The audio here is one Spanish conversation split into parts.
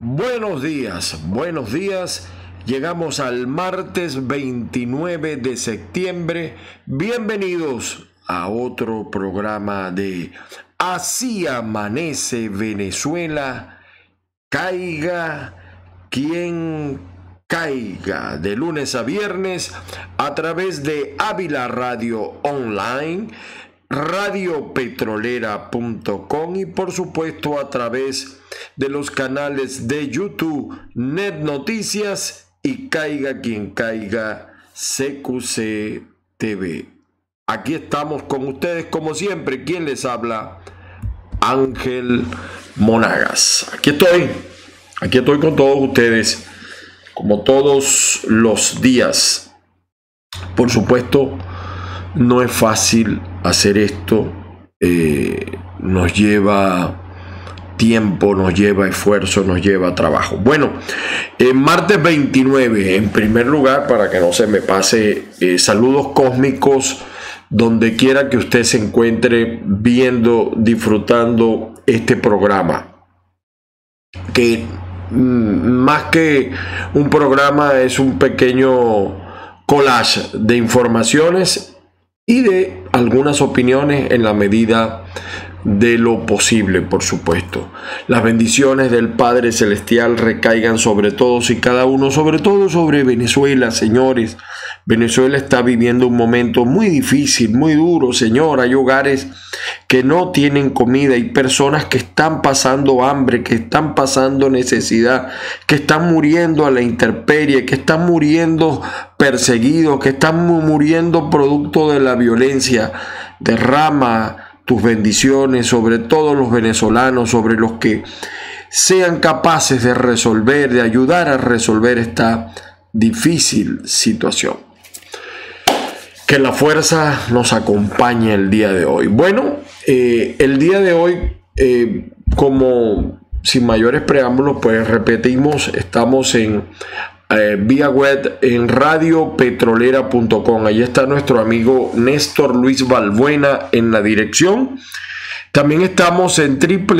Buenos días. Llegamos al martes 29 de septiembre. Bienvenidos a otro programa de Así Amanece Venezuela. Caiga quien caiga, de lunes a viernes a través de Ávila Radio Online, radiopetrolera.com y por supuesto a través de los canales de YouTube, Net Noticias y Caiga Quien Caiga CQC TV. Aquí estamos con ustedes como siempre. ¿Quién les habla? Ángel Monagas. Aquí estoy con todos ustedes como todos los días. Por supuesto, no es fácil hacer esto. Nos lleva tiempo, nos lleva esfuerzo, nos lleva trabajo. Bueno, martes 29, en primer lugar, para que no se me pase, saludos cósmicos donde quiera que usted se encuentre viendo, disfrutando este programa, que más que un programa es un pequeño collage de informaciones y de algunas opiniones en la medida de lo posible, por supuesto. Las bendiciones del Padre Celestial recaigan sobre todos y cada uno, sobre todo sobre Venezuela, señores. Venezuela está viviendo un momento muy difícil, muy duro, señor. Hay hogares que no tienen comida, hay personas que están pasando hambre, que están pasando necesidad, que están muriendo a la intemperie, que están muriendo perseguidos, que están muriendo producto de la violencia. Derrama tus bendiciones sobre todos los venezolanos, sobre los que sean capaces de resolver, de ayudar a resolver esta difícil situación. Que la fuerza nos acompañe el día de hoy. Bueno, el día de hoy, como sin mayores preámbulos, pues repetimos, estamos en vía web en radiopetrolera.com. Allí está nuestro amigo Néstor Luis Balbuena en la dirección. También estamos en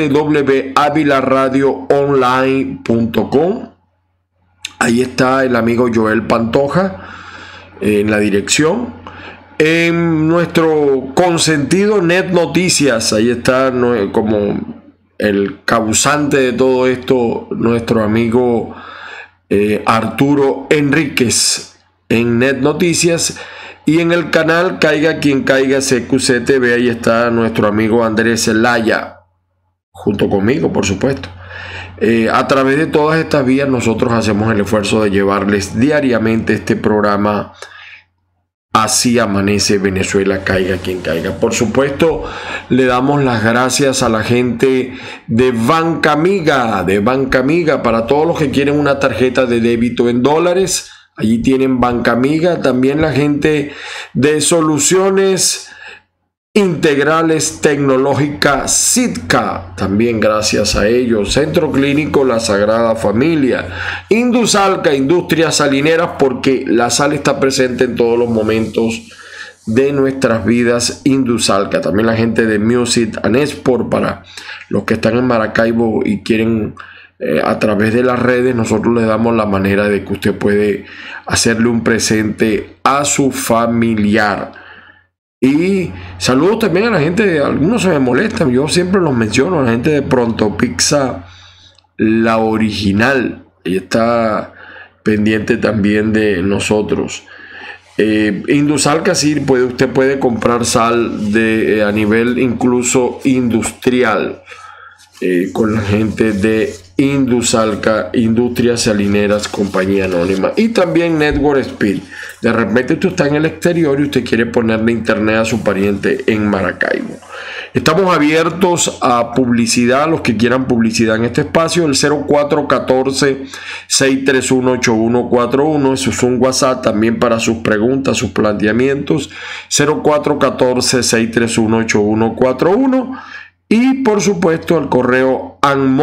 www.avilaradioonline.com. Ahí está el amigo Joel Pantoja en la dirección. En nuestro consentido Net Noticias, ahí está como el causante de todo esto, nuestro amigo Arturo Enríquez en Net Noticias, y en el canal Caiga Quien Caiga CQC TV, ahí está nuestro amigo Andrés Zelaya junto conmigo, por supuesto. A través de todas estas vías nosotros hacemos el esfuerzo de llevarles diariamente este programa Así Amanece Venezuela, Caiga Quien Caiga. Por supuesto, le damos las gracias a la gente de Banca Amiga, para todos los que quieren una tarjeta de débito en dólares. Allí tienen Banca Amiga. También la gente de Soluciones Integrales Tecnológica Sitka, también gracias a ellos. Centro Clínico La Sagrada Familia, Indusalca, Industrias Salineras, porque la sal está presente en todos los momentos de nuestras vidas. Indusalca. También la gente de Music and Export, para los que están en Maracaibo y quieren a través de las redes, nosotros les damos la manera de que usted puede hacerle un presente a su familiar. Y saludos también a la gente, algunos se me molestan, yo siempre los menciono, a la gente de Pronto Pizza, la original, ella está pendiente también de nosotros. Indusalca, sí, usted puede comprar sal a nivel incluso industrial, con la gente de Indusalca, Industrias Salineras, Compañía Anónima, y también Network Speed. De repente usted está en el exterior y usted quiere ponerle internet a su pariente en Maracaibo. Estamos abiertos a publicidad, los que quieran publicidad en este espacio, el 0414-631-8141, eso es un WhatsApp también para sus preguntas, sus planteamientos, 0414-631-8141. Y por supuesto el correo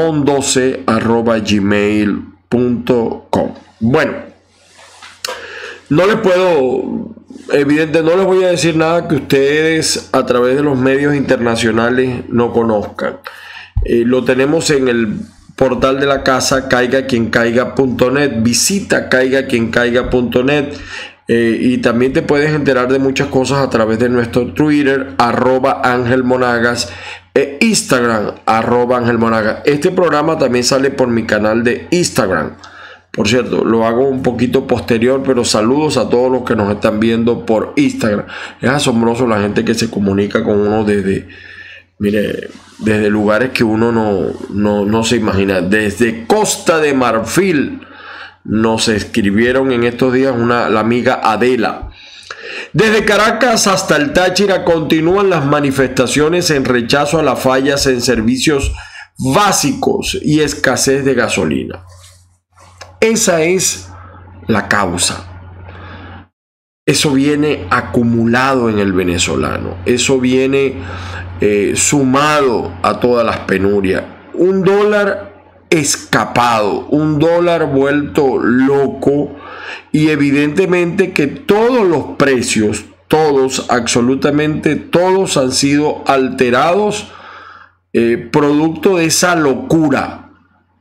anmon12@gmail.com. Bueno, no les puedo, no les voy a decir nada que ustedes a través de los medios internacionales no conozcan. Lo tenemos en el portal de la casa, caigaquiencaiga.net. Visita caigaquiencaiga.net. Y también te puedes enterar de muchas cosas a través de nuestro Twitter, @AngelMonagas, e Instagram, @AngelMonagas. Este programa también sale por mi canal de Instagram. Por cierto, lo hago un poquito posterior, pero saludos a todos los que nos están viendo por Instagram. Es asombroso la gente que se comunica con uno desde lugares que uno no se imagina. Desde Costa de Marfil nos escribieron en estos días la amiga Adela. Desde Caracas hasta el Táchira continúan las manifestaciones en rechazo a las fallas en servicios básicos y escasez de gasolina. Esa es la causa. Eso viene acumulado en el venezolano. Eso viene sumado a todas las penurias. Un dólar escapado, un dólar vuelto loco, y evidentemente que todos los precios, absolutamente todos han sido alterados producto de esa locura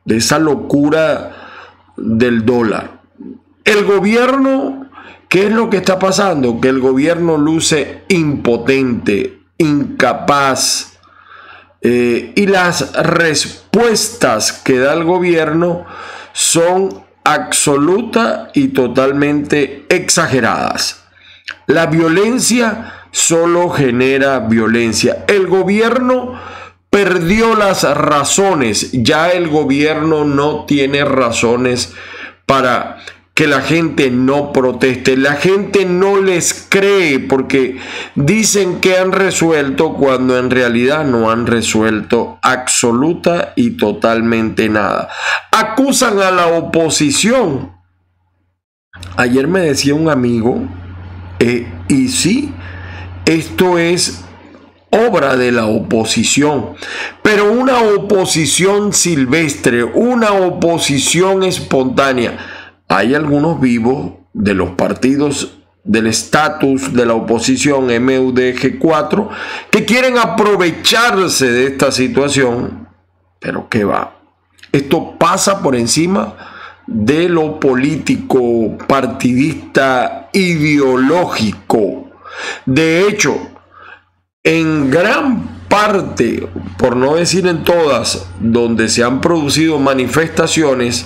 del dólar. El gobierno, ¿qué es lo que está pasando? Que el gobierno luce impotente, incapaz, y las respuestas que da el gobierno son absoluta y totalmente exageradas. La violencia solo genera violencia. El gobierno perdió las razones. Ya el gobierno no tiene razones para que la gente no proteste. La gente no les cree porque dicen que han resuelto cuando en realidad no han resuelto absoluta y totalmente nada. Acusan a la oposición. Ayer me decía un amigo, y sí, esto es obra de la oposición, pero una oposición silvestre, una oposición espontánea. Hay algunos vivos de los partidos del estatus de la oposición MUDG4 que quieren aprovecharse de esta situación, pero ¿qué va? Esto pasa por encima de lo político, partidista, ideológico. De hecho, en gran parte, por no decir en todas, donde se han producido manifestaciones,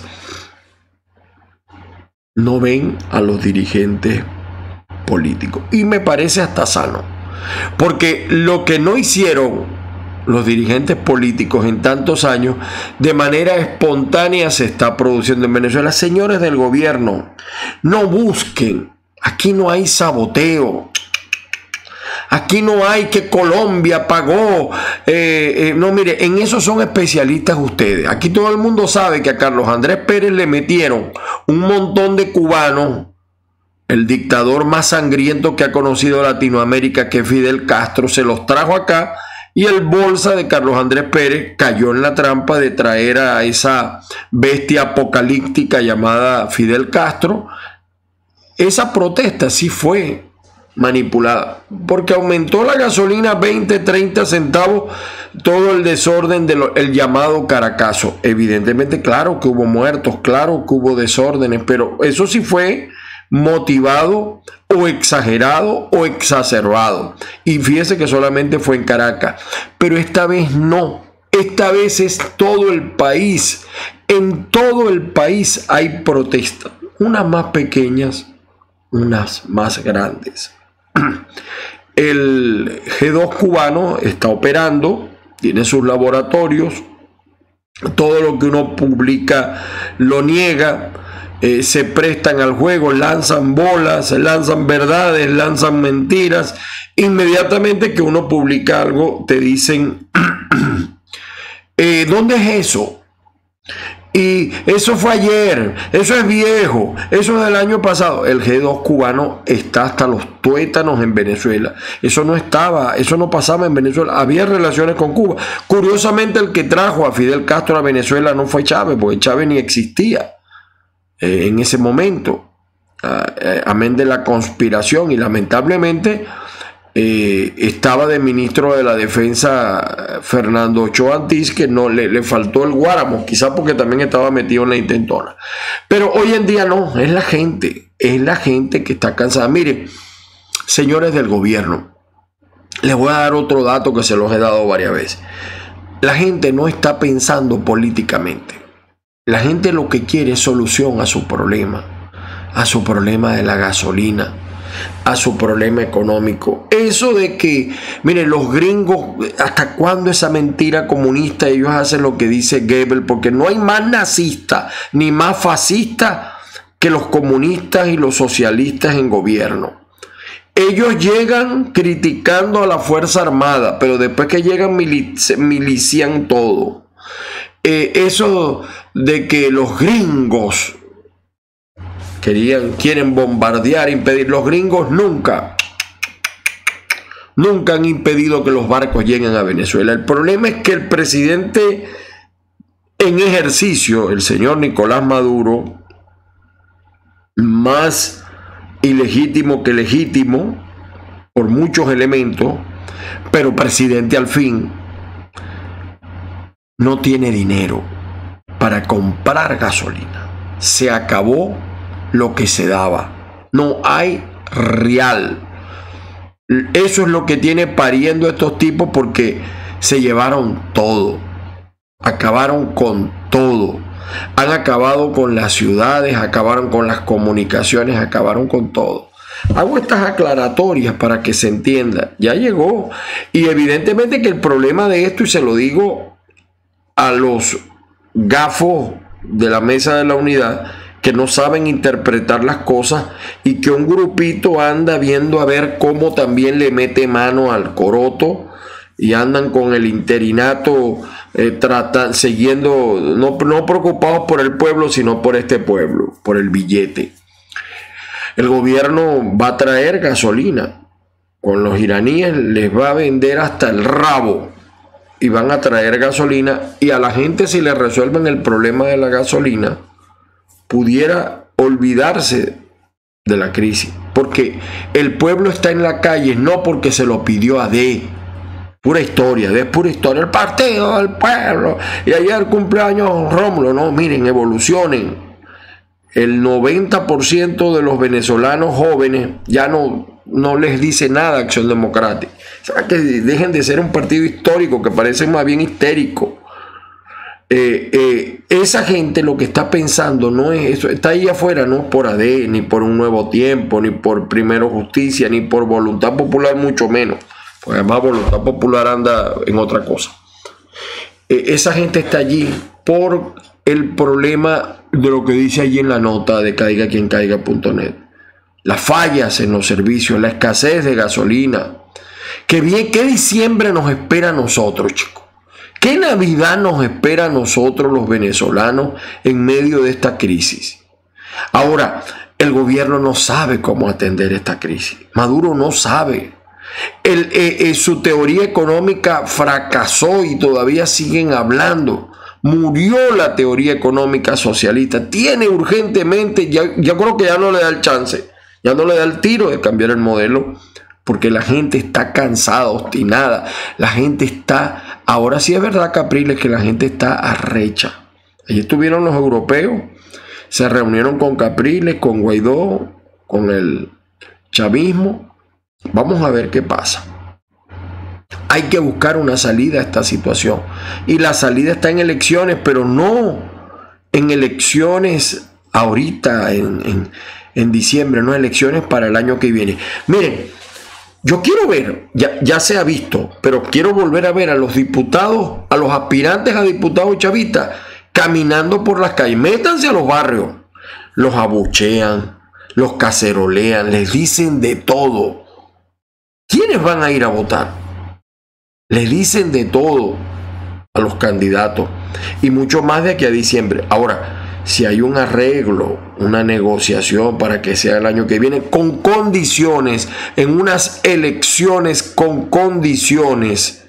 no ven a los dirigentes políticos. Y me parece hasta sano. Porque lo que no hicieron los dirigentes políticos en tantos años, de manera espontánea se está produciendo en Venezuela. Señores del gobierno, no busquen. Aquí no hay saboteo. Aquí no hay que Colombia pagó. No, mire, en eso son especialistas ustedes. Aquí todo el mundo sabe que a Carlos Andrés Pérez le metieron un montón de cubanos. El dictador más sangriento que ha conocido Latinoamérica, que es Fidel Castro, se los trajo acá. Y el bolsa de Carlos Andrés Pérez cayó en la trampa de traer a esa bestia apocalíptica llamada Fidel Castro. Esa protesta sí fue manipulada, porque aumentó la gasolina 20, 30 centavos, todo el desorden del llamado Caracazo. Evidentemente, claro que hubo muertos, claro que hubo desórdenes, pero eso sí fue motivado o exagerado o exacerbado. Y fíjese que solamente fue en Caracas, pero esta vez no. Esta vez es todo el país. En todo el país hay protestas, unas más pequeñas, unas más grandes. El G2 cubano está operando, tiene sus laboratorios, todo lo que uno publica lo niega, se prestan al juego, lanzan bolas, lanzan verdades, lanzan mentiras. Inmediatamente que uno publica algo te dicen ¿dónde es eso? Y eso fue ayer, eso es viejo, eso es del año pasado. El G2 cubano está hasta los tuétanos en Venezuela. Eso no estaba, eso no pasaba en Venezuela. Había relaciones con Cuba. Curiosamente, el que trajo a Fidel Castro a Venezuela no fue Chávez, porque Chávez ni existía en ese momento. Amén de la conspiración, y lamentablemente estaba de ministro de la Defensa Fernando Ochoa Antís, que no le faltó el Guáramo, quizá porque también estaba metido en la intentona. Pero hoy en día no, es la gente que está cansada. Miren, señores del gobierno, les voy a dar otro dato que se los he dado varias veces. La gente no está pensando políticamente. La gente lo que quiere es solución a su problema de la gasolina, a su problema económico. Eso de que, miren, los gringos, ¿hasta cuándo esa mentira comunista? Ellos hacen lo que dice Goebbels, porque no hay más nazista ni más fascista que los comunistas y los socialistas en gobierno. Ellos llegan criticando a la Fuerza Armada, pero después que llegan milician todo. Eso de que los gringos quieren bombardear, impedir. Los gringos nunca han impedido que los barcos lleguen a Venezuela. El problema es que el presidente en ejercicio, el señor Nicolás Maduro, más ilegítimo que legítimo por muchos elementos, pero presidente al fin, no tiene dinero para comprar gasolina. Se acabó lo que se daba. No hay real. Eso es lo que tiene pariendo estos tipos, porque se llevaron todo. Acabaron con todo. Han acabado con las ciudades, acabaron con las comunicaciones, acabaron con todo. Hago estas aclaratorias para que se entienda. Ya llegó. Y evidentemente que el problema de esto, y se lo digo a los gafos de la mesa de la unidad, que no saben interpretar las cosas, y que un grupito anda viendo a ver cómo también le mete mano al coroto, y andan con el interinato, siguiendo, no preocupados por el pueblo, sino por este pueblo, por el billete. El gobierno va a traer gasolina. Con los iraníes les va a vender hasta el rabo, y van a traer gasolina, y a la gente, si le resuelven el problema de la gasolina, pudiera olvidarse de la crisis, porque el pueblo está en la calle no porque se lo pidió a D. Pura historia, es pura historia, el partido del pueblo, y ayer cumpleaños Rómulo. No, miren, evolucionen. El 90% de los venezolanos jóvenes ya no les dice nada a Acción Democrática. O sea, que dejen de ser un partido histórico, que parece más bien histérico. Esa gente lo que está pensando no es eso, está ahí afuera, no por AD, ni por Un Nuevo Tiempo, ni por Primero Justicia, ni por Voluntad Popular, mucho menos, porque además Voluntad Popular anda en otra cosa. Esa gente está allí por el problema de lo que dice allí en la nota de caigaquiencaiga.net: las fallas en los servicios, la escasez de gasolina. ¿Qué diciembre nos espera a nosotros, chicos? ¿Qué Navidad nos espera a nosotros los venezolanos en medio de esta crisis? Ahora, el gobierno no sabe cómo atender esta crisis. Maduro no sabe. Su teoría económica fracasó y todavía siguen hablando. Murió la teoría económica socialista. Tiene urgentemente, yo creo que ya no le da el chance, ya no le da el tiro de cambiar el modelo, porque la gente está cansada, obstinada. La gente está, ahora sí es verdad, Capriles, que la gente está arrecha. Allí estuvieron los europeos, se reunieron con Capriles, con Guaidó, con el chavismo. Vamos a ver qué pasa. Hay que buscar una salida a esta situación. Y la salida está en elecciones, pero no en elecciones ahorita, en diciembre, no elecciones para el año que viene. Miren, yo quiero ver, ya se ha visto, pero quiero volver a ver a los diputados, a los aspirantes a diputados chavistas, caminando por las calles. Métanse a los barrios. Los abuchean, los cacerolean, les dicen de todo. ¿Quiénes van a ir a votar? Les dicen de todo a los candidatos, y mucho más de aquí a diciembre. Ahora, si hay un arreglo, una negociación para que sea el año que viene, con condiciones, en unas elecciones con condiciones,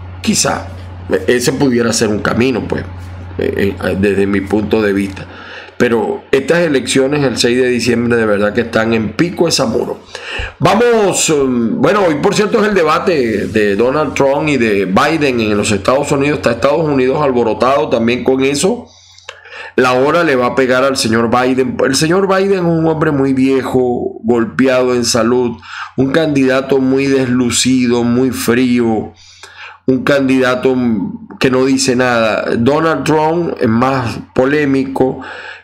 quizá ese pudiera ser un camino, pues, desde mi punto de vista. pero estas elecciones el 6 de diciembre de verdad que están en pico de Zamuro. Vamos, bueno, hoy por cierto es el debate de Donald Trump y de Biden en los Estados Unidos. Está Estados Unidos alborotado también con eso. La hora le va a pegar al señor Biden. El señor Biden es un hombre muy viejo, golpeado en salud, un candidato muy deslucido, muy frío, un candidato que no dice nada. Donald Trump es más polémico.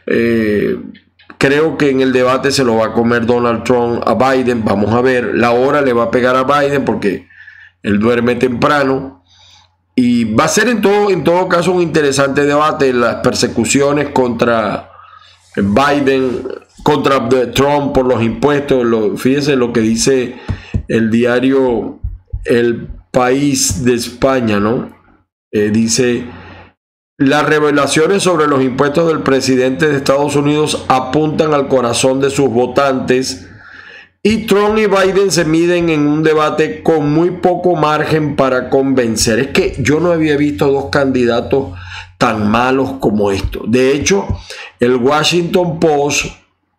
Creo que en el debate se lo va a comer Donald Trump a Biden. Vamos a ver. La hora le va a pegar a Biden porque él duerme temprano. Y va a ser en todo caso un interesante debate. Las persecuciones contra Biden, contra Trump por los impuestos. Fíjese lo que dice el diario El País de España, ¿no? Dice: las revelaciones sobre los impuestos del presidente de Estados Unidos apuntan al corazón de sus votantes. Y Trump y Biden se miden en un debate con muy poco margen para convencer. Es que yo no había visto dos candidatos tan malos como estos. De hecho, el Washington Post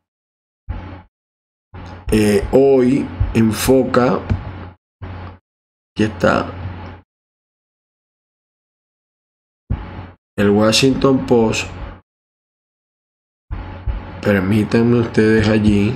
hoy enfoca, aquí está, el Washington Post, permítanme ustedes allí.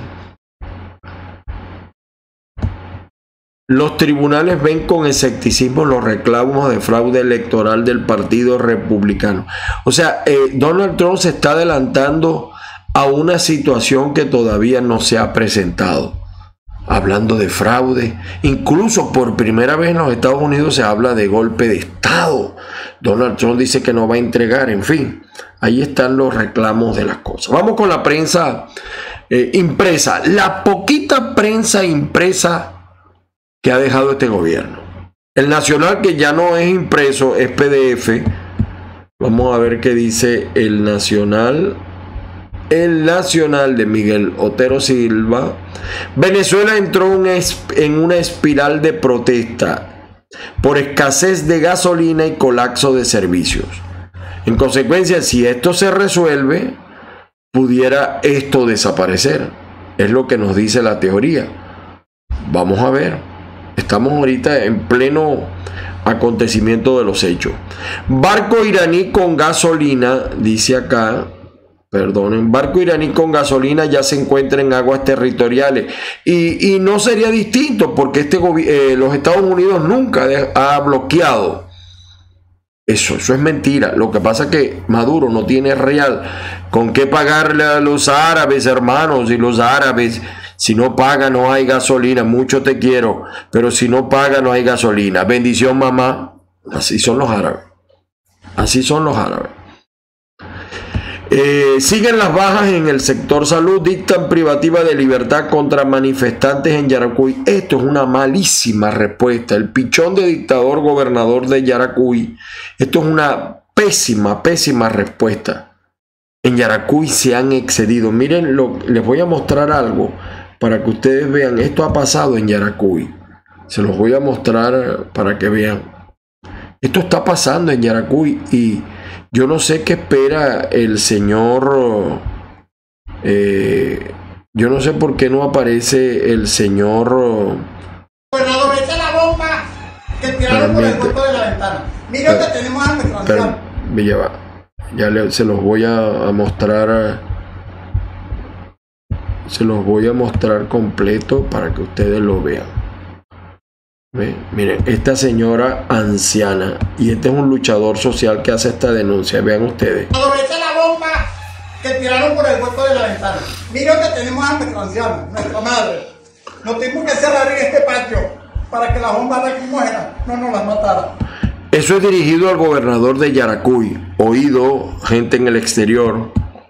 Los tribunales ven con escepticismo los reclamos de fraude electoral del Partido Republicano. O sea, Donald Trump se está adelantando a una situación que todavía no se ha presentado. Hablando de fraude, incluso por primera vez en los Estados Unidos se habla de golpe de Estado. Donald Trump dice que no va a entregar, en fin. Ahí están los reclamos de las cosas. Vamos con la prensa impresa. La poquita prensa impresa que ha dejado este gobierno. El Nacional, que ya no es impreso, es PDF. Vamos a ver qué dice el Nacional. El Nacional de Miguel Otero Silva. Venezuela entró en una espiral de protesta por escasez de gasolina y colapso de servicios. En consecuencia, si esto se resuelve, pudiera esto desaparecer. Es lo que nos dice la teoría. Vamos a ver. Estamos ahorita en pleno acontecimiento de los hechos. Barco iraní con gasolina, dice acá, perdonen, barco iraní con gasolina ya se encuentra en aguas territoriales. Y no sería distinto porque los Estados Unidos nunca ha bloqueado. Eso es mentira. Lo que pasa es que Maduro no tiene real con qué pagarle a los árabes, hermanos, y los árabes, si no paga no hay gasolina. Mucho te quiero, pero si no paga no hay gasolina. Bendición, mamá. Así son los árabes. Así son los árabes. Siguen las bajas en el sector salud. Dictan privativa de libertad contra manifestantes en Yaracuy. Esto es una malísima respuesta. El pichón de dictador gobernador de Yaracuy. Esto es una pésima respuesta. En Yaracuy se han excedido. Miren, les voy a mostrar algo para que ustedes vean. Esto ha pasado en Yaracuy. Se los voy a mostrar para que vean. Esto está pasando en Yaracuy y yo no sé qué espera el señor. Yo no sé por qué no aparece el señor. Gobernador, echa la bomba que tiraron por el hueco de la ventana. Mira que tenemos a nuestra anciana. Se los voy a mostrar. Se los voy a mostrar completo para que ustedes lo vean. Miren, esta señora anciana, y este es un luchador social que hace esta denuncia. Vean ustedes. Echa la bomba que tiraron por el hueco de la ventana. Mira que tenemos a nuestra anciana, nuestra madre. Nos tuvimos que cerrar en este patio para que las bombas lacrimógenas no nos las mataran. Eso es dirigido al gobernador de Yaracuy. Oído, gente en el exterior.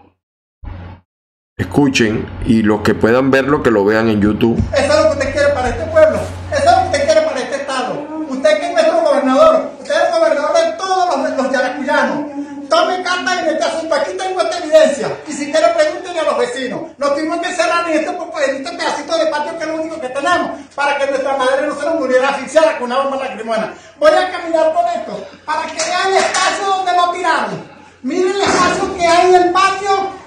Escuchen, y los que puedan verlo, que lo vean en YouTube. Eso es lo que usted quiere para este pueblo. Eso es lo que usted quiere para este estado. Usted que es nuestro gobernador. Usted es el gobernador de todos los yaracuyanos. Tome carta y mete asunto. Aquí tengo esta evidencia. Y si quiere, pregúntenle a los vecinos. Nos tuvimos que cerrar en este pedacito de patio que es lo único que tenemos para que nuestra madre no se nos muriera asfixiada con una bomba lacrimógena. Voy a caminar con esto para que vean el espacio donde lo tiraron. Miren el espacio que hay en el patio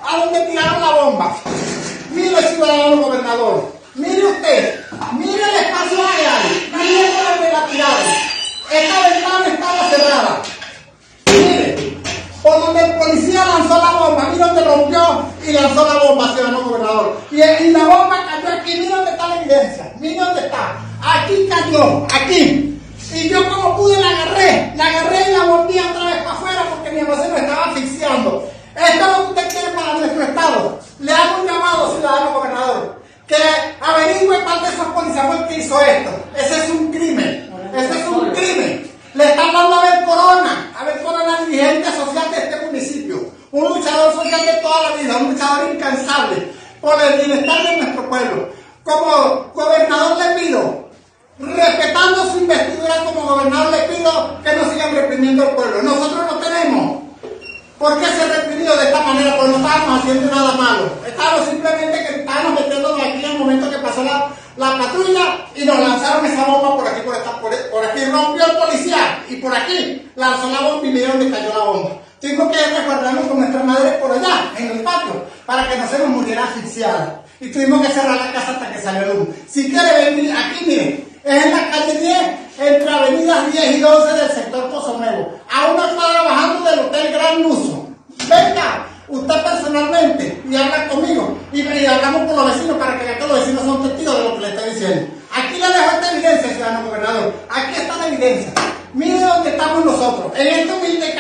a donde tiraron la bomba. Mire, ciudadano gobernador, mire usted, mire el espacio que hay, mire por donde la tiraron. Esta ventana estaba cerrada. Mire, por donde el policía lanzó la bomba, mire donde rompió y lanzó la bomba, ciudadano gobernador. Y la bomba cayó aquí, mire dónde está la evidencia, mire dónde está. Aquí cayó, aquí. Y yo como pude la agarré y la volví otra vez para afuera porque mi almacén me estaba asfixiando. Esto es lo que usted quiere para nuestro estado. Le hago un llamado, ciudadano gobernador, que averigüe cuál de esos policías fue el que hizo esto. Ese es un crimen, ese es un crimen. Le están dando a ver Corona, dirigente social de este municipio, un luchador social de toda la vida, un luchador incansable por el bienestar de nuestro pueblo. Como gobernador le pido, respetando su investidura como gobernador, le pido que no sigan reprimiendo al pueblo. Nosotros no tenemos por qué ser reprimidos de esta manera, porque no estábamos haciendo nada malo. Estábamos simplemente que estábamos metiéndonos aquí en el momento que pasó la patrulla y nos lanzaron esa bomba por aquí, por aquí rompió el policía y por aquí lanzó la bomba y vieron donde cayó la bomba. Tuvimos que resguardarnos con nuestras madres por allá, en el patio, para que no se nos muriera asfixiada. Y tuvimos que cerrar la casa hasta que salió el humo. Si quiere venir aquí, mire, es en la calle 10, entre avenidas 10 y 12 del sector Pozo Nuevo, a una cuadra bajando del Hotel Gran Luso. Venga, usted personalmente, y habla conmigo, y hablamos con los vecinos para que vean que los vecinos son testigos de lo que le estoy diciendo. Aquí le dejo esta evidencia, ciudadano gobernador. Aquí está la evidencia. Mire dónde estamos nosotros, en esta humilde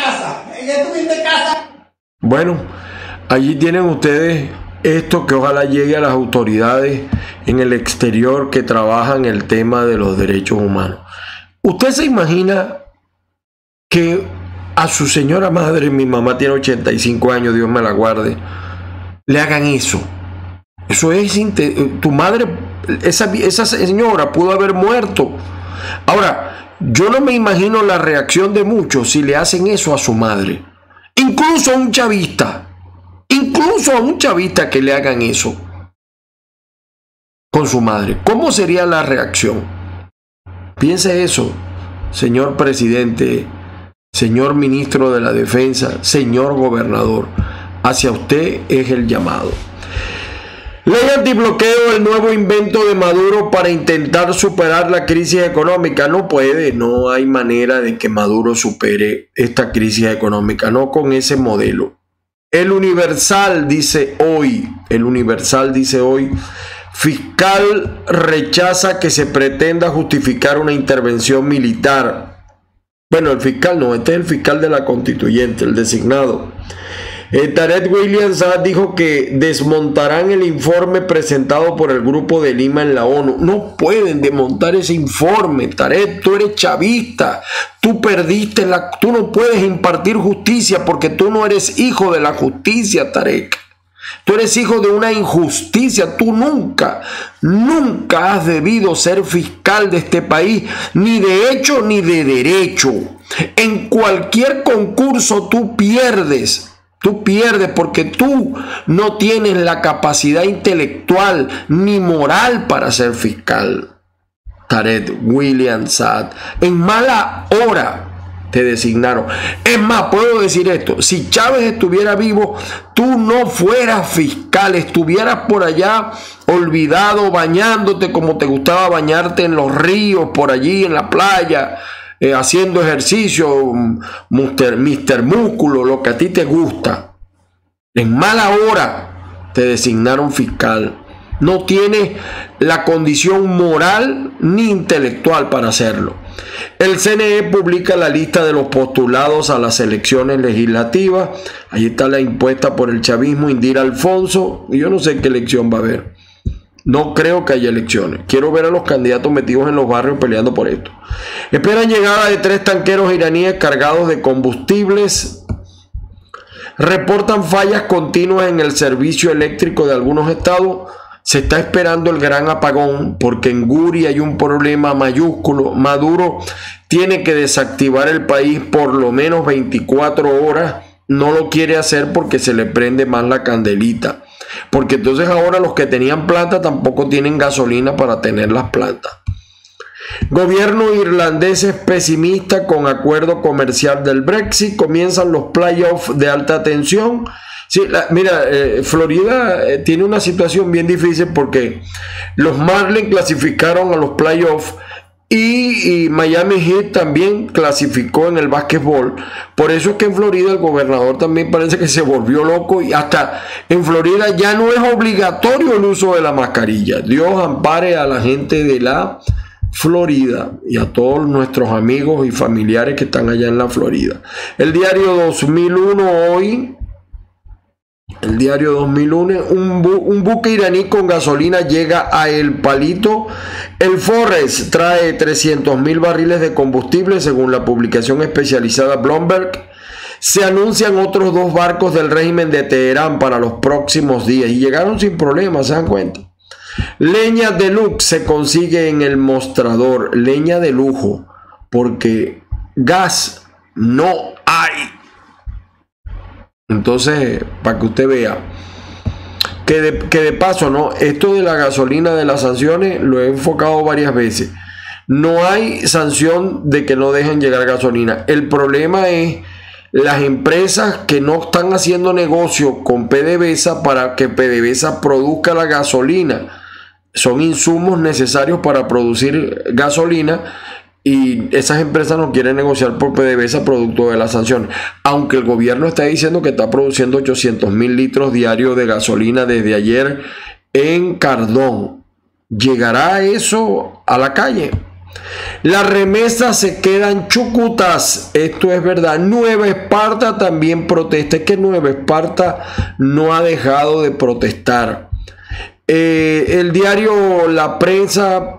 casa, Bueno, allí tienen ustedes esto que ojalá llegue a las autoridades en el exterior que trabajan el tema de los derechos humanos. ¿Usted se imagina que a su señora madre, mi mamá tiene 85 años, Dios me la guarde, le hagan eso? Eso es, tu madre, esa señora pudo haber muerto. Ahora, yo no me imagino la reacción de muchos si le hacen eso a su madre. Incluso a un chavista que le hagan eso con su madre. ¿Cómo sería la reacción? Piense eso, señor presidente, señor ministro de la Defensa, señor gobernador. Hacia usted es el llamado. Ley antibloqueo, el nuevo invento de Maduro para intentar superar la crisis económica. No puede, no hay manera de que Maduro supere esta crisis económica, no con ese modelo. El Universal dice hoy, fiscal rechaza que se pretenda justificar una intervención militar. Bueno, el fiscal no, este es el fiscal de la constituyente, el designado. Tarek William Saad dijo que desmontarán el informe presentado por el Grupo de Lima en la ONU. No pueden desmontar ese informe, Tarek, tú eres chavista, tú perdiste tú no puedes impartir justicia porque tú no eres hijo de la justicia, Tarek. Tú eres hijo de una injusticia, tú nunca has debido ser fiscal de este país, ni de hecho ni de derecho. En cualquier concurso tú pierdes porque tú no tienes la capacidad intelectual ni moral para ser fiscal. Tarek William Saad, en mala hora te designaron. Es más, puedo decir esto: si Chávez estuviera vivo, tú no fueras fiscal, estuvieras por allá olvidado, bañándote como te gustaba bañarte en los ríos, por allí en la playa, haciendo ejercicio, Mr. Músculo, lo que a ti te gusta. En mala hora te designaron fiscal. No tienes la condición moral ni intelectual para hacerlo. El CNE publica la lista de los postulados a las elecciones legislativas. Ahí está la impuesta por el chavismo, Indira Alfonso. Yo no sé qué elección va a haber. No creo que haya elecciones. Quiero ver a los candidatos metidos en los barrios peleando por esto. Esperan llegada de 3 tanqueros iraníes cargados de combustibles. Reportan fallas continuas en el servicio eléctrico de algunos estados. Se está esperando el gran apagón porque en Guri hay un problema mayúsculo. Maduro tiene que desactivar el país por lo menos 24 horas. No lo quiere hacer porque se le prende más la candelita. Porque entonces ahora los que tenían planta tampoco tienen gasolina para tener las plantas. Gobierno irlandés es pesimista con acuerdo comercial del Brexit. Comienzan los playoffs de alta tensión Sí, mira, Florida tiene una situación bien difícil porque los Marlins clasificaron a los playoffs y Miami Heat también clasificó en el básquetbol. Por eso es que en Florida el gobernador también parece que se volvió loco y hasta en Florida ya no es obligatorio el uso de la mascarilla. Dios ampare a la gente de la Florida y a todos nuestros amigos y familiares que están allá en la Florida. El diario 2001 hoy. El diario 2001, un buque iraní con gasolina llega a El Palito. El Forrest trae 300.000 barriles de combustible, según la publicación especializada Bloomberg. Se anuncian otros 2 barcos del régimen de Teherán para los próximos días y llegaron sin problemas, ¿se dan cuenta? Leña deluxe se consigue en el mostrador, leña de lujo, porque gas no hay. Entonces, para que usted vea que de paso, ¿no? Esto de la gasolina, de las sanciones, lo he enfocado varias veces. No hay sanción de que no dejen llegar gasolina. El problema es las empresas que no están haciendo negocio con PDVSA para que PDVSA produzca la gasolina. Son insumos necesarios para producir gasolina. Y esas empresas no quieren negociar por PDVSA producto de la sanción. Aunque el gobierno está diciendo que está produciendo 800.000 litros diarios de gasolina desde ayer en Cardón. ¿Llegará eso a la calle? Las remesas se quedan chucutas. Esto es verdad. Nueva Esparta también protesta. Es que Nueva Esparta no ha dejado de protestar. El diario La Prensa...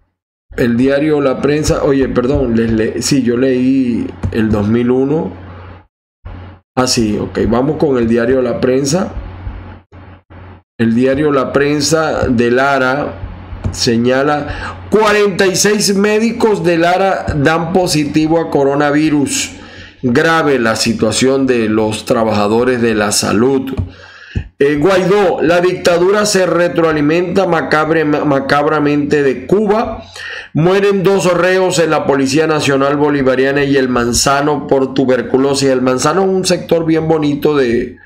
oye, perdón, sí, yo leí el 2001. Sí, ok, vamos con el diario La Prensa. El diario La Prensa de Lara señala 46 médicos de Lara dan positivo a coronavirus. Grave la situación de los trabajadores de la salud. Guaidó, la dictadura se retroalimenta macabramente de Cuba. Mueren 2 reos en la Policía Nacional Bolivariana y el Manzano por tuberculosis. El Manzano es un sector bien bonito de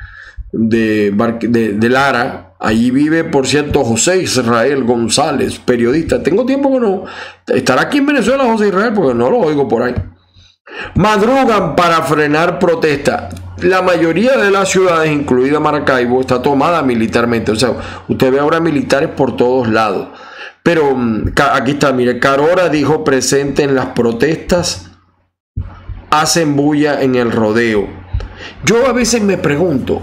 Lara. Allí vive, por cierto, José Israel González, periodista. Tengo tiempo que no estará aquí en Venezuela José Israel porque no lo oigo por ahí. Madrugan para frenar protesta. La mayoría de las ciudades, incluida Maracaibo, está tomada militarmente. O sea, usted ve ahora militares por todos lados. Pero aquí está, mire, Carora dijo presente en las protestas, hacen bulla en el rodeo. Yo a veces me pregunto,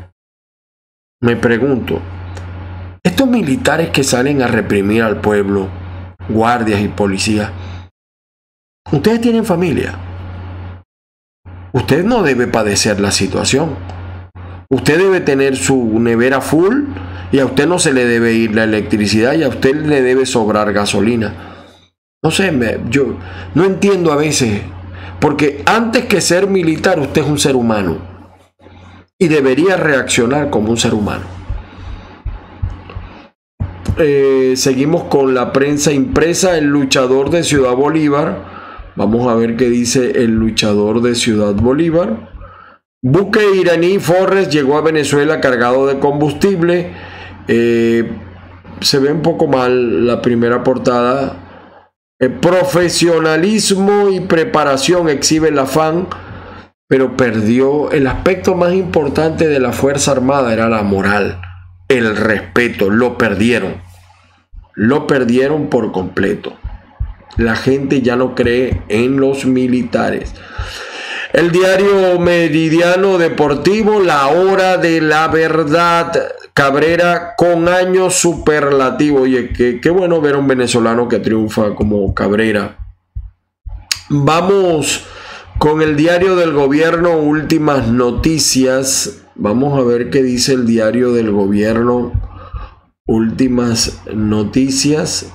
estos militares que salen a reprimir al pueblo, guardias y policías, ustedes tienen familia. Usted no debe padecer la situación. Usted debe tener su nevera full y a usted no se le debe ir la electricidad y a usted le debe sobrar gasolina. No sé, yo no entiendo a veces, porque antes que ser militar usted es un ser humano y debería reaccionar como un ser humano. Seguimos con la prensa impresa. El luchador de Ciudad Bolívar. Vamos a ver qué dice el luchador de Ciudad Bolívar. Buque iraní Forrest llegó a Venezuela cargado de combustible. Se ve un poco mal la primera portada. Profesionalismo y preparación exhibe el afán, pero perdió. El aspecto más importante de la Fuerza Armada era la moral, el respeto. Lo perdieron por completo. La gente ya no cree en los militares. El diario Meridiano Deportivo, la hora de la verdad. Cabrera con años superlativo. Oye, qué bueno ver a un venezolano que triunfa como Cabrera. Vamos con el diario del gobierno, últimas noticias. Vamos a ver qué dice el diario del gobierno, últimas noticias.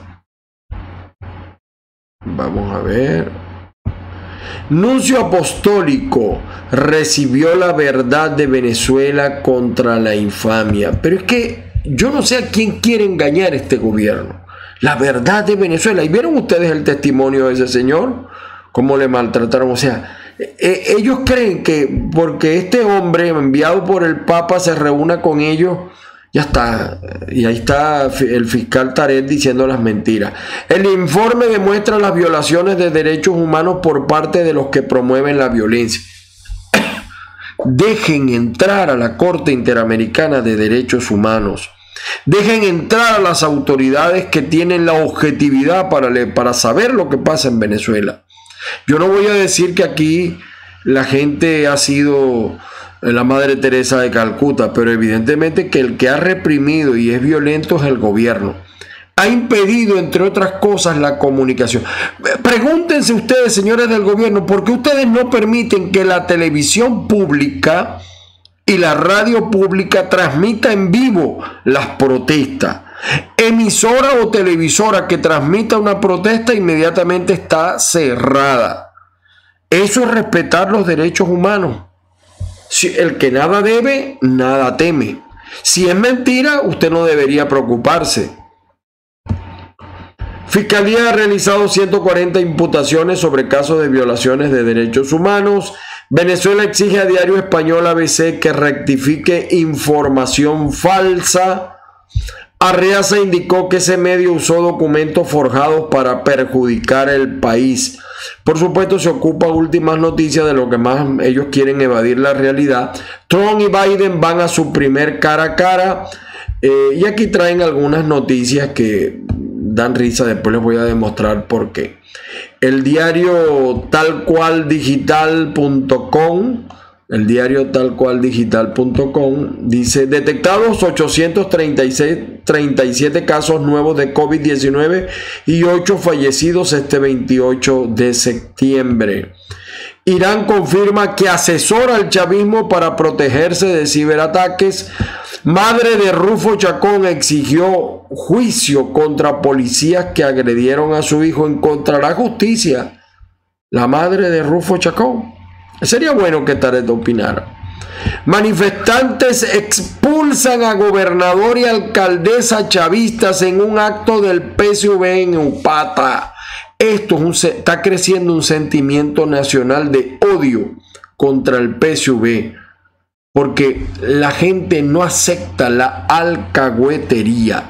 Vamos a ver. Nuncio Apostólico recibió la verdad de Venezuela contra la infamia. Pero es que yo no sé a quién quiere engañar este gobierno. La verdad de Venezuela. ¿Y vieron ustedes el testimonio de ese señor? Cómo le maltrataron. O sea, Ellos creen que porque este hombre enviado por el Papa se reúna con ellos, ya está. Y ahí está el fiscal Taret diciendo las mentiras. El informe demuestra las violaciones de derechos humanos por parte de los que promueven la violencia. Dejen entrar a la Corte Interamericana de Derechos Humanos. Dejen entrar a las autoridades que tienen la objetividad para saber lo que pasa en Venezuela. Yo no voy a decir que aquí la gente ha sido la Madre Teresa de Calcuta, pero evidentemente que el que ha reprimido y es violento es el gobierno. Ha impedido, entre otras cosas, la comunicación. Pregúntense ustedes, señores del gobierno, ¿por qué ustedes no permiten que la televisión pública y la radio pública transmita en vivo las protestas? Emisora o televisora que transmita una protesta inmediatamente está cerrada. Eso es respetar los derechos humanos. Si el que nada debe, nada teme. Si es mentira, usted no debería preocuparse. Fiscalía ha realizado 140 imputaciones sobre casos de violaciones de derechos humanos. Venezuela exige a Diario Español ABC que rectifique información falsa. Arreaza indicó que ese medio usó documentos forjados para perjudicar el país. Por supuesto, se ocupa últimas noticias de lo que más ellos quieren evadir la realidad. Trump y Biden van a su primer cara a cara. Y aquí traen algunas noticias que dan risa. Después les voy a demostrar por qué. El diario talcualdigital.com, dice: detectados 837 casos nuevos de COVID-19 y 8 fallecidos este 28 de septiembre. Irán confirma que asesora al chavismo para protegerse de ciberataques. Madre de Rufo Chacón exigió juicio contra policías que agredieron a su hijo. ¿Encontrará justicia la madre de Rufo Chacón? Sería bueno que Taret opinara. Manifestantes expulsan a gobernador y alcaldesa chavistas en un acto del PSV en Upata. Está creciendo un sentimiento nacional de odio contra el PSV, porque la gente no acepta la alcahuetería.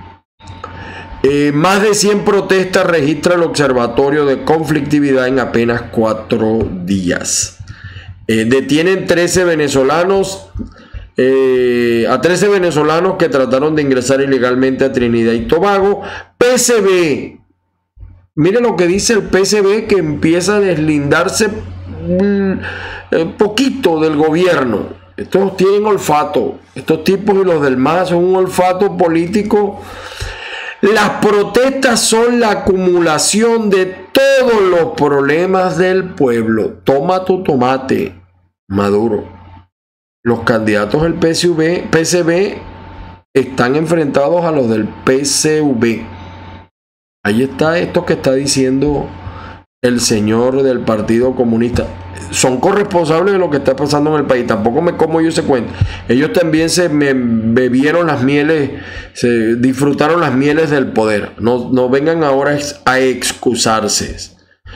Más de 100 protestas registra el Observatorio de Conflictividad en apenas 4 días. Detienen 13 venezolanos, a 13 venezolanos que trataron de ingresar ilegalmente a Trinidad y Tobago. PSV, miren lo que dice el PSV, que empieza a deslindarse poquito del gobierno. Estos tienen olfato, estos tipos y los del MAS son un olfato político. Las protestas son la acumulación de todos los problemas del pueblo. Toma tu tomate, Maduro. Los candidatos del PSV están enfrentados a los del PSV. Ahí está esto que está diciendo el señor del Partido Comunista. Son corresponsables de lo que está pasando en el país. Tampoco me como yo ese cuento. Ellos también se bebieron las mieles, se disfrutaron las mieles del poder. No vengan ahora a excusarse.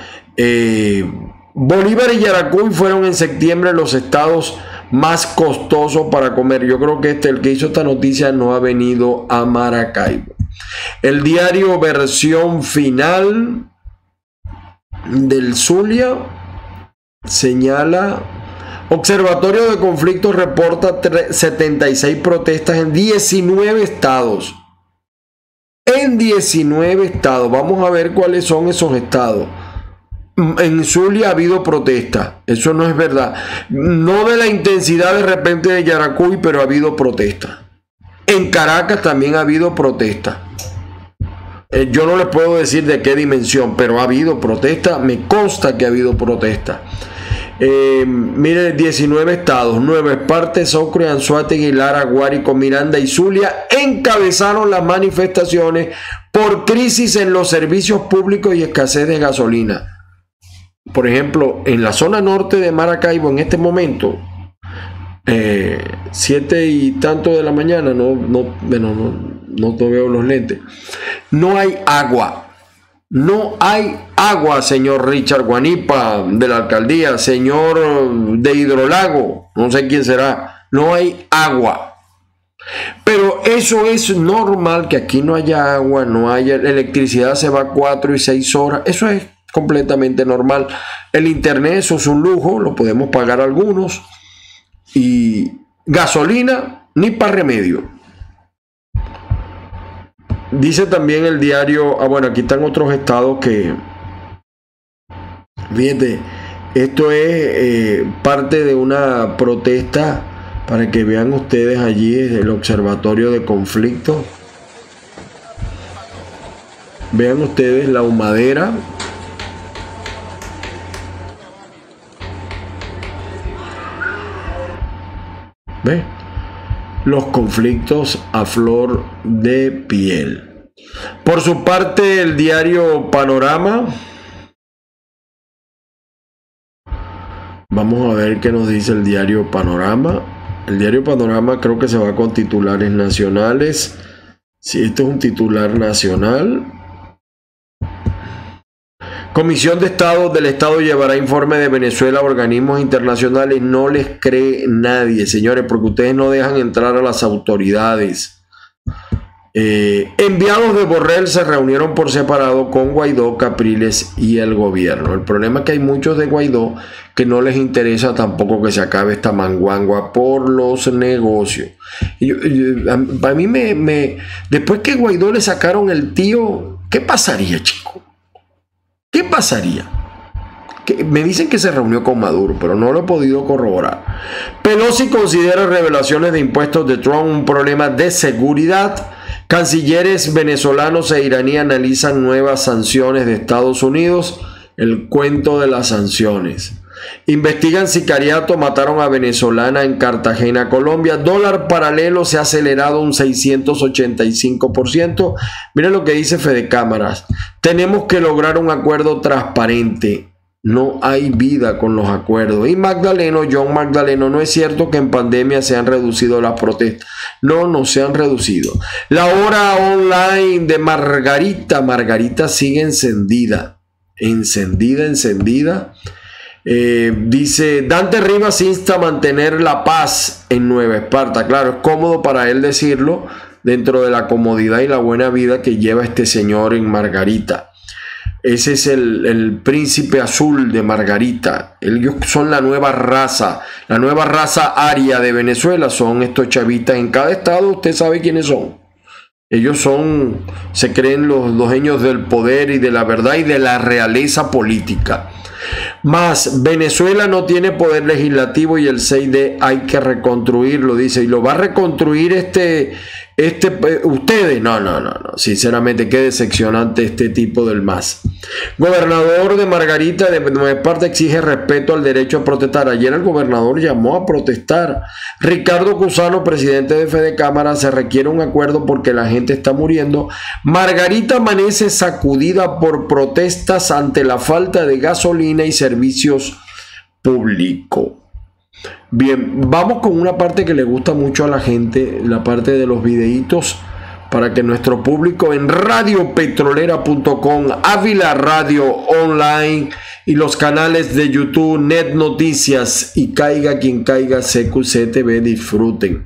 Bolívar y Yaracuy fueron en septiembre los estados más costosos para comer. Yo creo que el que hizo esta noticia no ha venido a Maracaibo. El diario Versión Final del Zulia señala: Observatorio de Conflictos reporta 76 protestas en 19 estados. En 19 estados. Vamos a ver cuáles son esos estados. En Zulia ha habido protestas. Eso no es verdad. No de la intensidad de repente de Yaracuy, pero ha habido protestas. En Caracas también ha habido protestas. Yo no les puedo decir de qué dimensión, pero ha habido protesta. Me consta que ha habido protesta. Mire, 19 estados: Nueva Esparta, Sucre, Anzoátegui, Lara, Guárico, Miranda y Zulia encabezaron las manifestaciones por crisis en los servicios públicos y escasez de gasolina. Por ejemplo, en la zona norte de Maracaibo, en este momento, 7 y tanto de la mañana, no veo los lentes, no hay agua. No hay agua, señor Richard Guanipa de la alcaldía, señor de Hidrolago, no sé quién será, no hay agua. Pero eso es normal, que aquí no haya agua, no haya electricidad, se va 4 y 6 horas, eso es completamente normal. El internet, eso es un lujo, lo podemos pagar algunos. Y gasolina, ni para remedio. Dice también el diario, bueno, aquí están otros estados que, fíjate, esto es parte de una protesta para que vean ustedes allí el observatorio de conflicto. Vean ustedes la humadera. ¿Ve? Los conflictos a flor de piel. Por su parte, el diario Panorama. Vamos a ver qué nos dice el diario Panorama. El diario Panorama creo que se va con titulares nacionales. Si este es un titular nacional. Comisión de Estado del Estado llevará informe de Venezuela a organismos internacionales. No les cree nadie, señores, porque ustedes no dejan entrar a las autoridades. Enviados de Borrell se reunieron por separado con Guaidó, Capriles y el gobierno. El problema es que hay muchos de Guaidó que no les interesa tampoco que se acabe esta manguangua por los negocios. A mí después que Guaidó le sacaron el tío, ¿qué pasaría, chico? ¿Qué pasaría? Me dicen que se reunió con Maduro, pero no lo he podido corroborar. Pelosi considera revelaciones de impuestos de Trump un problema de seguridad. Cancilleres venezolanos e iraníes analizan nuevas sanciones de Estados Unidos. El cuento de las sanciones. Investigan sicariato, mataron a venezolana en Cartagena, Colombia. Dólar paralelo se ha acelerado un 685%. Miren lo que dice Fede Cámaras. Tenemos que lograr un acuerdo transparente. No hay vida con los acuerdos. Y John Magdaleno, no es cierto que en pandemia se han reducido las protestas. No se han reducido. La hora online de Margarita sigue encendida. Encendida. Dice Dante Rivas insta a mantener la paz en Nueva Esparta. Claro, es cómodo para él decirlo dentro de la comodidad y la buena vida que lleva este señor en Margarita. Ese es el príncipe azul de Margarita. Ellos son la nueva raza aria de Venezuela. Son estos chavistas en cada estado. Usted sabe quiénes son. Ellos se creen los dueños del poder y de la verdad y de la realeza política. Más, Venezuela no tiene poder legislativo y el 6D hay que reconstruirlo, dice, y lo va a reconstruir ustedes. No, sinceramente, qué decepcionante este tipo del MAS. Gobernador de Margarita de Nueva Esparta exige respeto al derecho a protestar. Ayer el gobernador llamó a protestar. Ricardo Cusano, presidente de Fede Cámara, se requiere un acuerdo porque la gente está muriendo. Margarita amanece sacudida por protestas ante la falta de gasolina y servicios públicos. Bien, vamos con una parte que le gusta mucho a la gente, la parte de los videitos, para que nuestro público en radiopetrolera.com, Ávila Radio Online y los canales de YouTube, Net Noticias y Caiga Quien Caiga, CQC TV disfruten.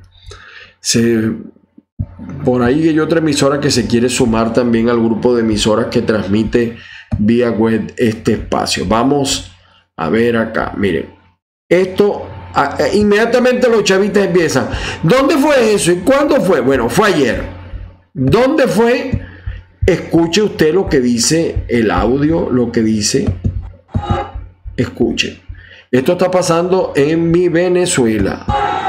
Por ahí hay otra emisora que se quiere sumar también al grupo de emisoras que transmite vía web este espacio. Vamos a ver acá, miren, esto inmediatamente los chavistas empiezan. ¿Dónde fue eso y cuándo fue? Bueno, fue ayer. ¿Dónde fue? Escuche usted lo que dice el audio, lo que dice. Escuche. Esto está pasando en mi Venezuela.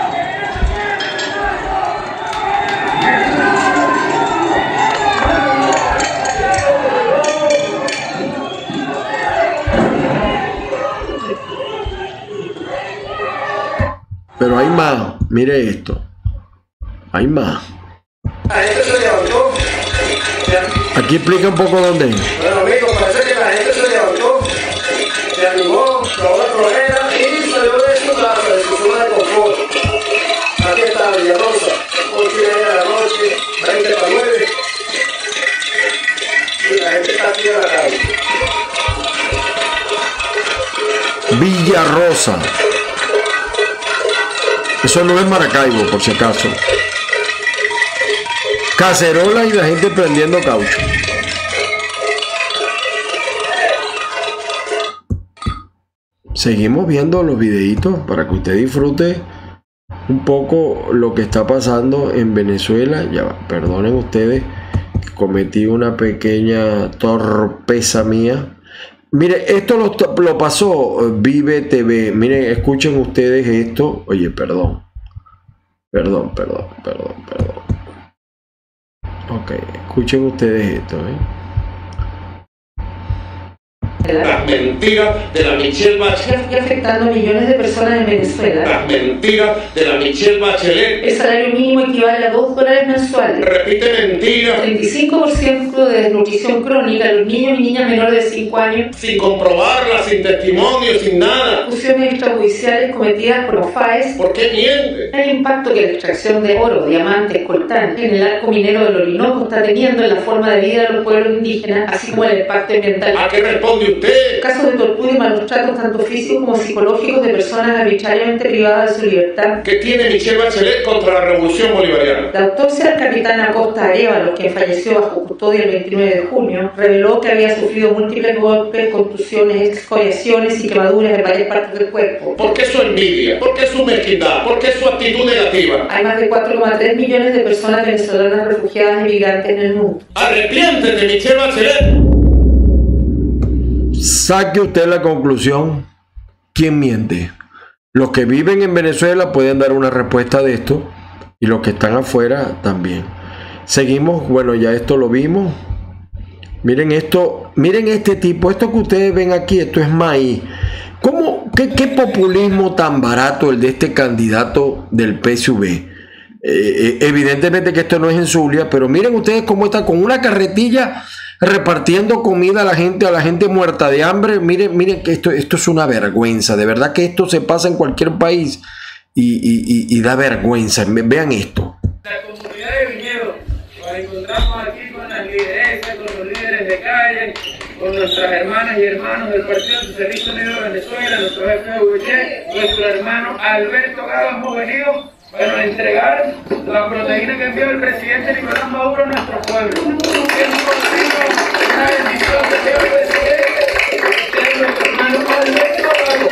Pero hay más, mire esto. Hay más. La gente se levantó. Aquí explica un poco dónde. Bueno, amigo, parece que la gente se levantó, se animó, probó la florera y salió de su casa, de su zona de confort. Aquí está Villarosa, 8:30 de la noche, 20 para 9. Y la gente está aquí en la calle. Rosa. Eso no es Maracaibo, por si acaso. Cacerola y la gente prendiendo caucho. Seguimos viendo los videitos para que usted disfrute un poco lo que está pasando en Venezuela. Ya va, perdonen ustedes, cometí una pequeña torpeza mía. Mire, esto lo pasó Vive TV. Miren, escuchen ustedes esto. Oye, perdón. Ok, escuchen ustedes esto, Las mentiras de la Michelle Bachelet. Y afectando a millones de personas en Venezuela. Las mentiras de la Michelle Bachelet. El salario mínimo equivale a $2 mensuales. Repite mentiras. 35% de desnutrición crónica a los niños y niñas menores de 5 años. Sin comprobarla, sin testimonio, sin nada. Ejecuciones extrajudiciales cometidas por los FAES. ¿Por qué miente? El impacto que la extracción de oro, diamantes, coltán en el arco minero del Orinoco está teniendo en la forma de vida de los pueblos indígenas, así como el impacto ambiental. ¿A qué responde usted? Casos de tortura y maltratos tanto físicos como psicológicos de personas arbitrariamente privadas de su libertad. ¿Qué tiene Michelle Bachelet contra la revolución bolivariana? La autopsia del capitán Acosta Arévalo, quien falleció bajo custodia el 29 de junio, reveló que había sufrido múltiples golpes, contusiones, excoriaciones y quemaduras en varias partes del cuerpo. ¿Por qué su envidia? ¿Por qué su mezquindad? ¿Por qué su actitud negativa? Hay más de 4,3 millones de personas venezolanas refugiadas y migrantes en el mundo. Arrepiéntete, Michelle Bachelet. Saque usted la conclusión. ¿Quién miente? Los que viven en Venezuela pueden dar una respuesta de esto y los que están afuera también. Seguimos, bueno, ya esto lo vimos. Miren esto, miren este tipo, esto que ustedes ven aquí, esto es maíz. ¿Qué populismo tan barato el de este candidato del PSV? Evidentemente que esto no es en Zulia, pero miren ustedes cómo está con una carretilla repartiendo comida a la gente muerta de hambre. Miren que esto es una vergüenza, de verdad que esto se pasa en cualquier país y da vergüenza. Vean esto. La comunidad de Viñedo, nos encontramos aquí con las lideresas, con los líderes de calle, con nuestras hermanas y hermanos del Partido Socialista Unido de Venezuela, nuestro jefe de UVC, nuestro hermano Alberto Gado. Hemos venido a entregar la proteína que envió el presidente Nicolás Maduro a nuestro pueblo. Hemos conseguido una bendición de Dios presidente, nuestro hermano Alberto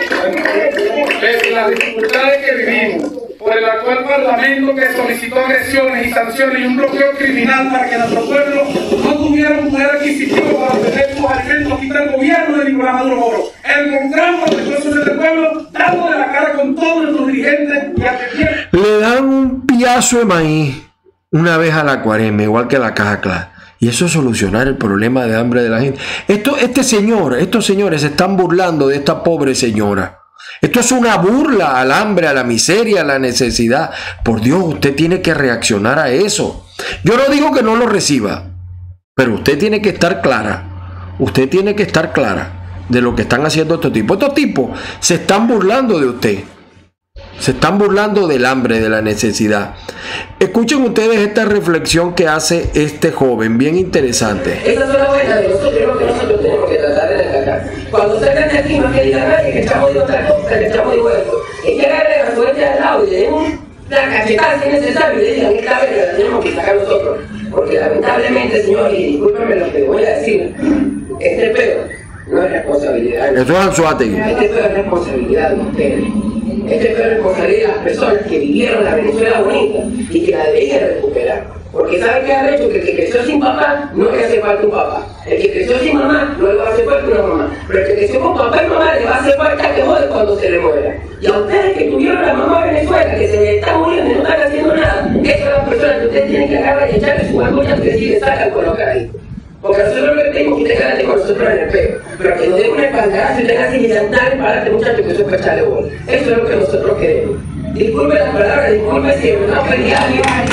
Gado. Pese a las dificultades que vivimos, por el actual Parlamento que solicitó agresiones y sanciones y un bloqueo criminal para que nuestro pueblo no tuviera un poder adquisitivo para obtener sus alimentos, quita el gobierno de Nicolás Maduro Moro. Encontramos los esfuerzos de este pueblo dándole la cara con todos nuestros dirigentes y atendiendo. Le dan un piazo de maíz una vez a la cuaresma, igual que a la caja clara. Y eso es solucionar el problema de hambre de la gente. Estos señores se están burlando de esta pobre señora. Esto es una burla al hambre, a la miseria, a la necesidad. Por Dios, usted tiene que reaccionar a eso. Yo no digo que no lo reciba, pero usted tiene que estar clara. Usted tiene que estar clara de lo que están haciendo estos tipos. Estos tipos se están burlando de usted. Se están burlando del hambre, de la necesidad. Escuchen ustedes esta reflexión que hace este joven, bien interesante. Esa es la buena de nosotros, lo que nosotros tenemos que tratar de destacar. Cuando salgan de aquí, no que digan nadie que el chamo dijo otra cosa, que el chamo dijo esto. Es que agarren a su gente al lado y le den una cachetada si es necesario y le digan que esta vez la tenemos que sacar nosotros. Porque lamentablemente, señor, y discúlpenme lo que voy a decir, este pedo no es responsabilidad. Esto es Anzoátegui. Este pedo es responsabilidad de ustedes. Este pedo es responsabilidad de las personas que vivieron la Venezuela bonita y que la deberían recuperar. Porque ¿saben qué ha hecho? Que el que creció sin papá no le hace falta un papá. El que creció sin mamá no le va a hacer falta una mamá. Pero el que creció con papá y mamá le va a hacer falta que jode cuando se le muera. Y a ustedes que tuvieron la mamá de Venezuela, que se les está muriendo y no están haciendo nada, esas son las personas que ustedes tienen que agarrar y echarle sus agujas que si le sacan colocar ahí. Porque nosotros lo que tenemos que ustedes ganan con nosotros en el pelo. Pero que nos den una espaldarazo y tengan que llantar para este muchacho que eso es para echarle bola. Eso es lo que nosotros queremos. Disculpe las palabras, disculpe si no felicidad.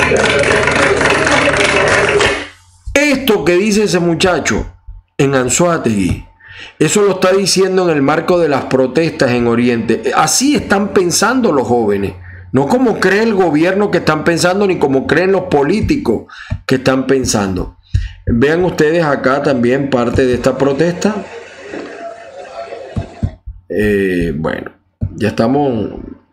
Esto que dice ese muchacho en Anzoátegui, eso lo está diciendo en el marco de las protestas en Oriente. Así están pensando los jóvenes, no como cree el gobierno que están pensando, ni como creen los políticos que están pensando. Vean ustedes acá también parte de esta protesta. Bueno, ya estamos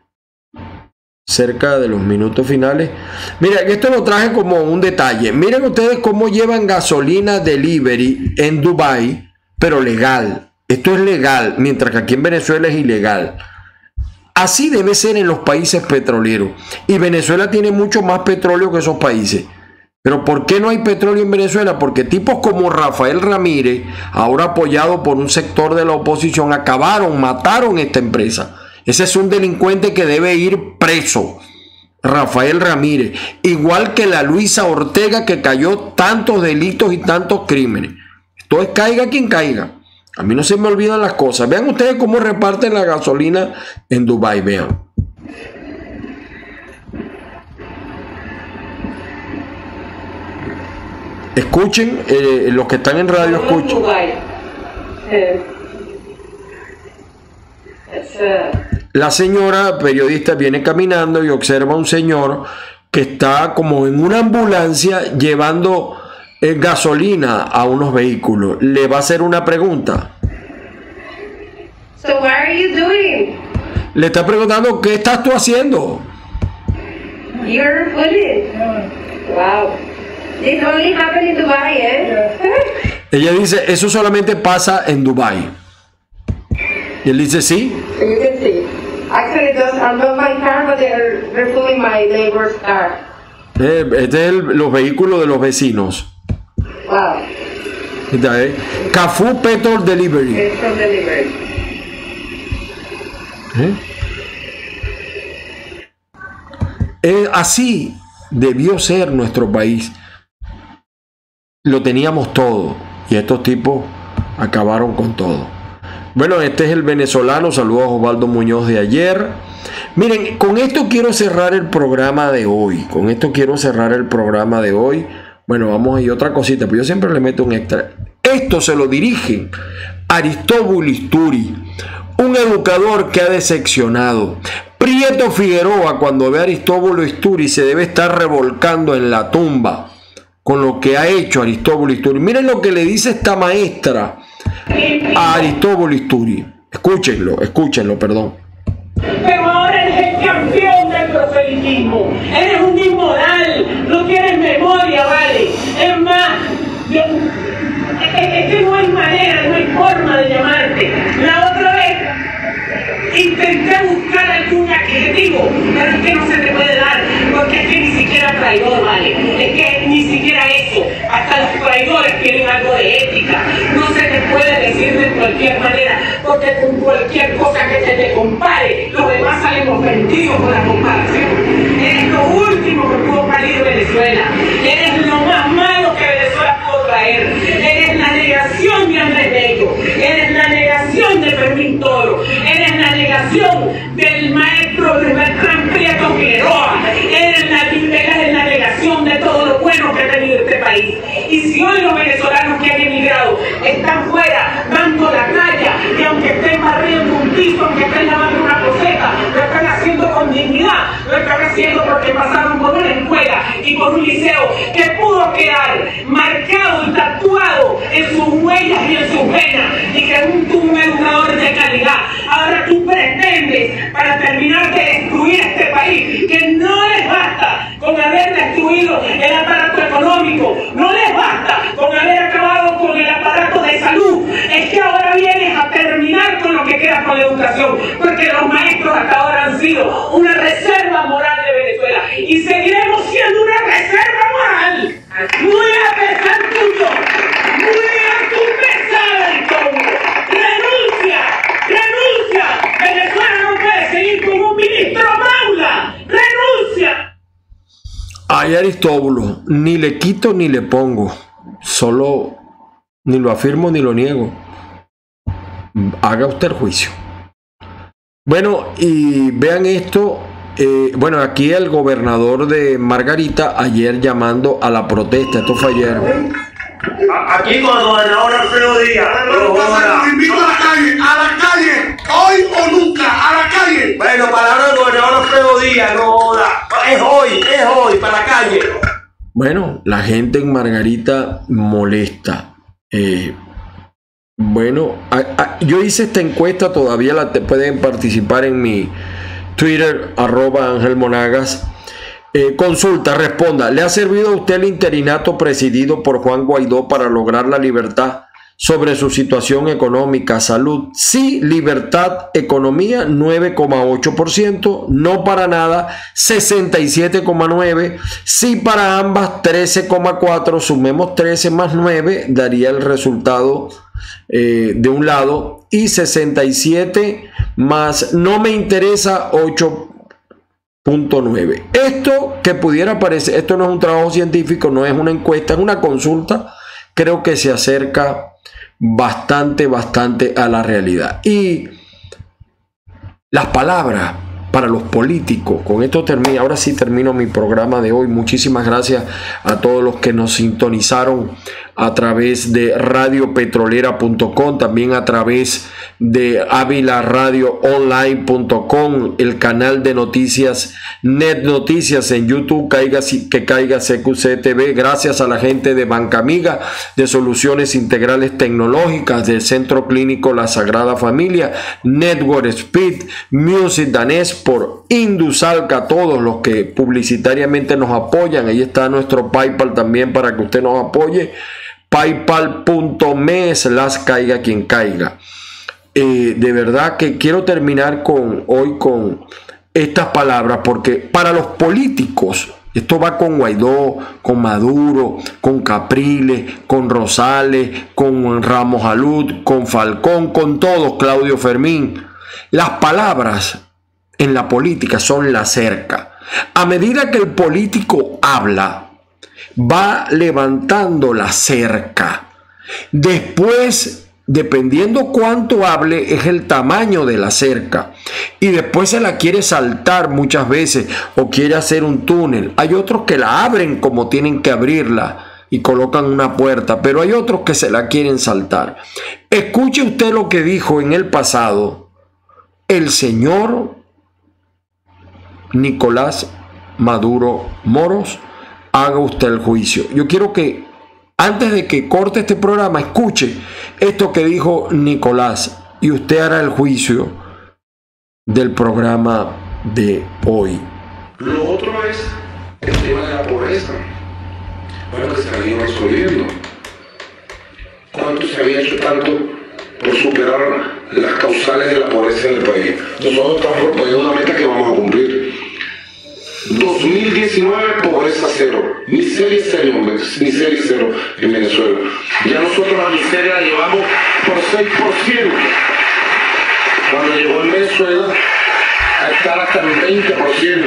cerca de los minutos finales. Mira, esto lo traje como un detalle. Miren ustedes cómo llevan gasolina delivery en Dubái, pero legal. Esto es legal, mientras que aquí en Venezuela es ilegal. Así debe ser en los países petroleros. Y Venezuela tiene mucho más petróleo que esos países. Pero ¿por qué no hay petróleo en Venezuela? Porque tipos como Rafael Ramírez, ahora apoyado por un sector de la oposición, mataron esta empresa. Ese es un delincuente que debe ir preso, Rafael Ramírez. Igual que la Luisa Ortega, que cayó tantos delitos y tantos crímenes. Esto es caiga quien caiga. A mí no se me olvidan las cosas. Vean ustedes cómo reparten la gasolina en Dubái. Vean. Escuchen, los que están en radio, escuchen. La señora periodista viene caminando y observa a un señor que está como en una ambulancia llevando gasolina a unos vehículos. Le va a hacer una pregunta. So what are you doing? Le está preguntando, ¿qué estás tú haciendo? You're footed. Wow. This only happened in Dubai, Ella dice, eso solamente pasa en Dubái. Y él dice, sí. So you can see. Actually, those are not my car, but they're fooling my neighbor's car. Este es los vehículos de los vecinos. Wow. Cafú Petrol Delivery. Petrol Delivery. Así debió ser nuestro país. Lo teníamos todo y estos tipos acabaron con todo. Bueno, este es el venezolano. Saludos a Osvaldo Muñoz de ayer. Miren, con esto quiero cerrar el programa de hoy. Bueno, vamos a ir otra cosita, pero yo siempre le meto un extra. Esto se lo dirigen Aristóbulo Isturi, un educador que ha decepcionado. Prieto Figueroa, cuando ve a Aristóbulo Isturi, se debe estar revolcando en la tumba con lo que ha hecho Aristóbulo Isturi. Miren lo que le dice esta maestra a Aristóbulo Isturi. Escúchenlo, perdón. Pero ahora eres el campeón del proselitismo. Eres un inmoral, no tienes memoria, vale. Es más, es que no hay manera, no hay forma de llamarte. La otra vez intenté buscar algún adjetivo, pero es que no se te puede dar, porque es que ni siquiera traidor, vale. Es que ni siquiera eso. Hasta los traidores tienen algo de ética. No se te puede decir de cualquier manera, porque con cualquier cosa que se te compare, los demás salen ofendidos con la comparación. Eres lo último que pudo parir de Venezuela. Eres lo más malo que Venezuela pudo traer. Eres la negación de Andrés Bello. Eres la negación de Fermín Toro. Eres la negación del maestro Bertrán Prieto Figueroa. Eres la negación de todo lo bueno que ha tenido este país. Y si hoy los venezolanos que han emigrado están fuera dando la talla, y aunque estén barriendo un piso, aunque estén lavando una coseta, lo están haciendo con dignidad, lo están haciendo porque pasaron por una escuela y por un liceo que pudo quedar marcado y tatuado en sus huellas y en sus venas, y que un educador de calidad. Ahora tú pretendes, para terminar de destruir este país, que no les basta con haber destruido el aparato económico, no les basta con haber acabado con el aparato de salud, es que ahora vienes a terminar con lo que queda con la educación, porque los maestros hasta ahora han sido una reserva moral de Venezuela y seguiremos siendo una reserva moral, muy a pesar tuyo, muy a tu pesar, Antonio. Renuncia, Venezuela no puede seguir con un ministro Maula, renuncia. Ay, Aristóbulo, ni le quito ni le pongo, solo ni lo afirmo ni lo niego. Haga usted el juicio. Bueno, y vean esto. Bueno, aquí el gobernador de Margarita ayer llamando a la protesta. Esto fue ayer. Aquí con el gobernador Alfredo Díaz. Los invito a la calle, hoy o nunca, a la calle. Bueno, palabra del gobernador Alfredo Díaz, no joda. Es hoy, para la calle. Bueno, la gente en Margarita molesta. Bueno, yo hice esta encuesta, todavía pueden participar en mi Twitter, @AngelMonagas. Consulta, responda. ¿Le ha servido a usted el interinato presidido por Juan Guaidó para lograr la libertad sobre su situación económica, salud? Sí, libertad, economía, 9,8%. No para nada, 67,9%. Sí para ambas, 13,4%. Sumemos 13 más 9, daría el resultado de un lado. Y 67 más no me interesa, 8,9. Esto que pudiera parecer, esto no es un trabajo científico, no es una encuesta, es una consulta. Creo que se acerca bastante a la realidad. Y las palabras para los políticos, con esto termino, ahora sí termino mi programa de hoy. Muchísimas gracias a todos los que nos sintonizaron a través de radiopetrolera.com, también a través de avilaradioonline.com, el canal de noticias Net Noticias en YouTube, que caiga CQC TV. Gracias a la gente de Banca Amiga, de Soluciones Integrales Tecnológicas, del Centro Clínico La Sagrada Familia, Network Speed, Music Danés, por Indusalca, todos los que publicitariamente nos apoyan. Ahí está nuestro PayPal también para que usted nos apoye, paypal.me/caiga quien caiga. De verdad que quiero terminar hoy con estas palabras, porque para los políticos, esto va con Guaidó, con Maduro, con Capriles, con Rosales, con Ramos Alud, con Falcón, con todos, Claudio Fermín. Las palabras en la política son la cerca. A medida que el político habla, va levantando la cerca. Después, dependiendo cuánto hable, es el tamaño de la cerca. Y después se la quiere saltar muchas veces o quiere hacer un túnel. Hay otros que la abren como tienen que abrirla y colocan una puerta, pero hay otros que se la quieren saltar. Escuche usted lo que dijo en el pasado el señor Nicolás Maduro Moros. Haga usted el juicio. Yo quiero que antes de que corte este programa, escuche esto que dijo Nicolás y usted hará el juicio del programa de hoy. Lo otro es el tema de la pobreza. Bueno, que se ha ido resolviendo. ¿Cuánto se había hecho tanto por superar las causales de la pobreza en el país? Nosotros estamos proponiendo una meta que vamos a cumplir. 2019, pobreza cero, miseria cero en Venezuela. Ya nosotros la miseria la llevamos por 6%. Cuando llegó en Venezuela a estar hasta el 20%.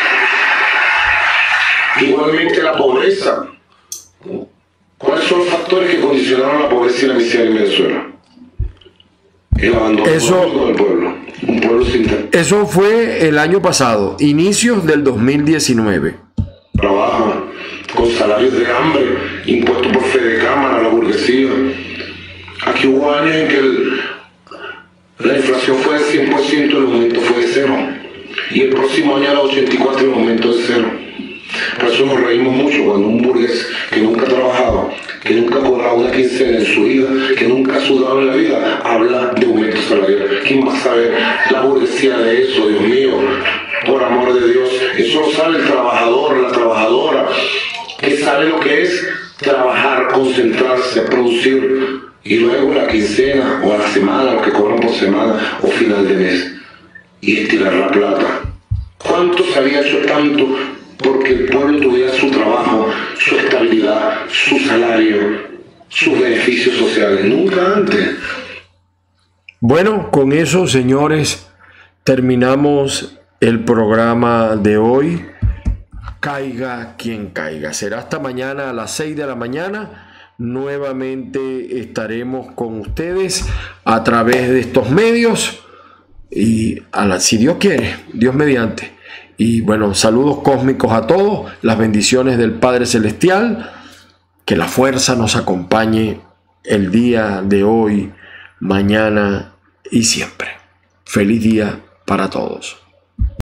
Igualmente la pobreza. ¿Cuáles son los factores que condicionaron la pobreza y la miseria en Venezuela? El abandono del pueblo. Un pueblo sin... Eso fue el año pasado, inicios del 2019. Trabaja con salarios de hambre, impuestos por fe de cámara a la burguesía. Aquí hubo años en que la inflación fue de 100%, en el momento fue de 0. Y el próximo año era 84%, en el momento de 0. Por eso nos reímos mucho cuando un burgués que nunca ha trabajado, que nunca ha cobrado una quincena en su vida, que nunca ha sudado en la vida, habla de aumento salarial. ¿Quién va a saber la burguesía de eso, Dios mío? Por amor de Dios, eso lo sabe el trabajador, la trabajadora, que sabe lo que es trabajar, concentrarse, producir, y luego la quincena o a la semana, lo que cobran por semana o final de mes, y estirar la plata. ¿Cuánto se había hecho tanto porque el pueblo tuviera su trabajo, su estabilidad, su salario, sus beneficios sociales? Nunca antes. Bueno, con eso, señores, terminamos el programa de hoy. Caiga quien caiga. Será hasta mañana a las 6 de la mañana. Nuevamente estaremos con ustedes a través de estos medios. Y si Dios quiere, Dios mediante. Y bueno, saludos cósmicos a todos, las bendiciones del Padre Celestial, que la fuerza nos acompañe el día de hoy, mañana y siempre. Feliz día para todos.